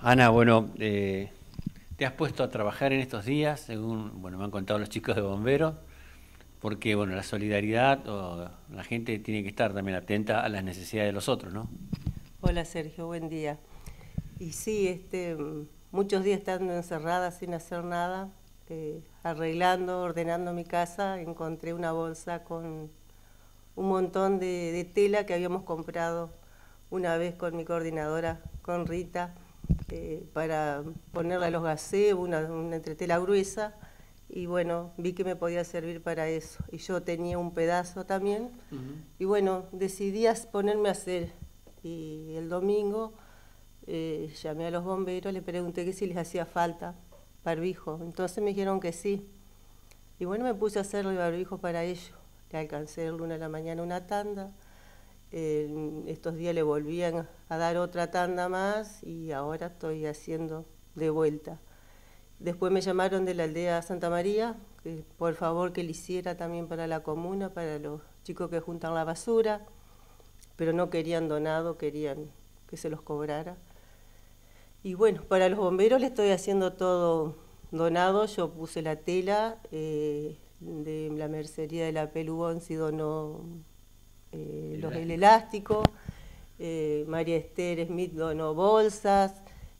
Ana, bueno, te has puesto a trabajar en estos días, según me han contado los chicos de bomberos, porque la solidaridad o la gente tiene que estar también atenta a las necesidades de los otros, ¿no? Hola Sergio, buen día. Y sí, muchos días estando encerrada sin hacer nada, arreglando, ordenando mi casa, encontré una bolsa con un montón de tela que habíamos comprado una vez con mi coordinadora, con Rita, para ponerla a los gazebos, una entretela gruesa, y bueno, vi que me podía servir para eso. Y yo tenía un pedazo también, y bueno, decidí ponerme a hacer. Y el domingo llamé a los bomberos, le pregunté que si les hacía falta barbijo. Entonces me dijeron que sí. Y bueno, me puse a hacer el barbijo para ellos. Le alcancé el lunes a la mañana una tanda. Estos días le volvían a dar otra tanda más y ahora estoy haciendo de vuelta. Después me llamaron de la aldea Santa María, que por favor que le hiciera también para la comuna, para los chicos que juntan la basura, pero no querían donado, querían que se los cobrara. Y bueno, para los bomberos le estoy haciendo todo donado. Yo puse la tela de la mercería de la Pelugón, si donó el elástico. María Esther Smith donó bolsas.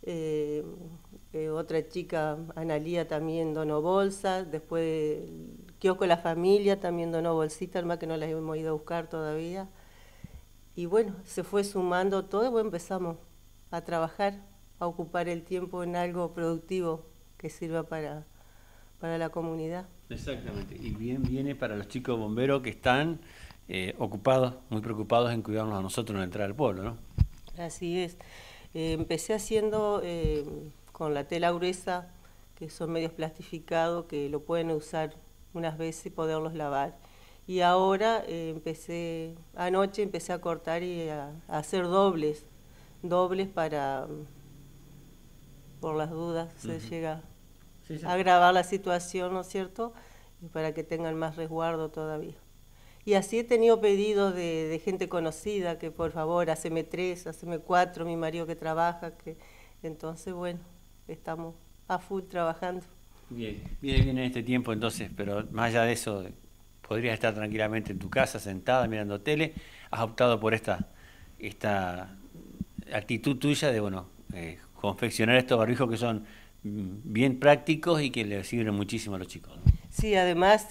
Otra chica, Analía, también donó bolsas. Después Kiosco La Familia también donó bolsitas, más que no las hemos ido a buscar todavía. Y bueno, se fue sumando todo y bueno, empezamos a trabajar, a ocupar el tiempo en algo productivo que sirva para la comunidad. Exactamente, y bien viene para los chicos bomberos que están ocupados, muy preocupados en cuidarnos a nosotros en la entrada del pueblo, ¿no? Así es. Empecé haciendo con la tela gruesa, que son medios plastificados, que lo pueden usar unas veces y poderlos lavar. Y ahora anoche empecé a cortar y a hacer dobles para, por las dudas, se llega a agravar la situación, ¿no es cierto? Y para que tengan más resguardo todavía. Y así he tenido pedidos de gente conocida, que por favor, haceme 3, haceme 4, mi marido que trabaja, entonces bueno, estamos a full trabajando. Bien, viene en este tiempo entonces, pero más allá de eso, podrías estar tranquilamente en tu casa, sentada, mirando tele. Has optado por esta actitud tuya de, confeccionar estos barbijos que son bien prácticos y que le sirven muchísimo a los chicos, ¿no? Sí, además,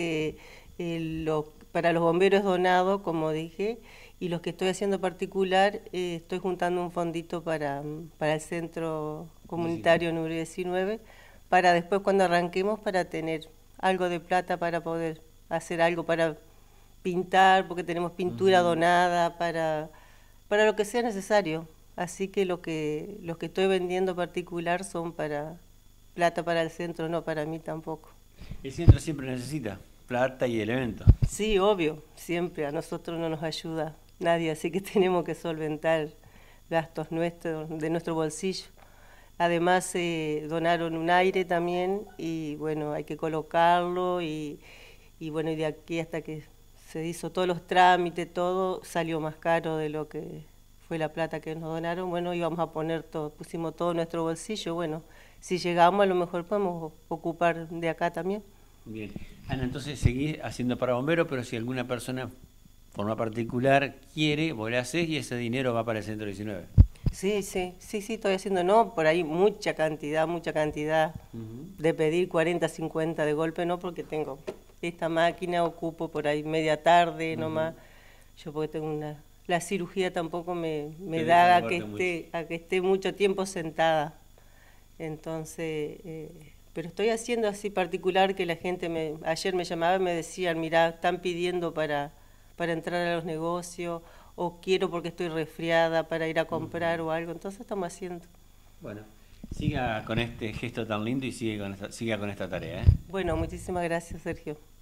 para los bomberos es donado, como dije, y los que estoy haciendo particular, estoy juntando un fondito para el centro comunitario número 19, para después cuando arranquemos, para tener algo de plata para poder hacer algo para pintar, porque tenemos pintura donada, para lo que sea necesario. Así que los que estoy vendiendo particular son para plata para el centro, no para mí tampoco. El centro siempre necesita plata y elementos. Sí, obvio, siempre a nosotros no nos ayuda nadie, así que tenemos que solventar gastos nuestros, de nuestro bolsillo. Además donaron un aire también y bueno, hay que colocarlo y bueno, y de aquí hasta que se hizo todos los trámites, todo salió más caro de lo que fue la plata que nos donaron. Bueno, íbamos a poner todo, pusimos todo nuestro bolsillo, bueno, si llegamos a lo mejor podemos ocupar de acá también. Bien. Ana, entonces seguís haciendo para bomberos, pero si alguna persona, forma particular, quiere, vos le hacés y ese dinero va para el centro 19. Sí, estoy haciendo, no, por ahí mucha cantidad, de pedir 40, 50 de golpe, no, porque tengo esta máquina, ocupo por ahí media tarde nomás, yo porque tengo la cirugía tampoco me da a que esté mucho tiempo sentada, entonces, pero estoy haciendo así particular que la gente ayer me llamaba y me decían, mirá, están pidiendo para entrar a los negocios, o quiero porque estoy resfriada para ir a comprar o algo, entonces estamos haciendo. Bueno, siga con este gesto tan lindo y siga con esta tarea, ¿eh? Bueno, muchísimas gracias, Sergio.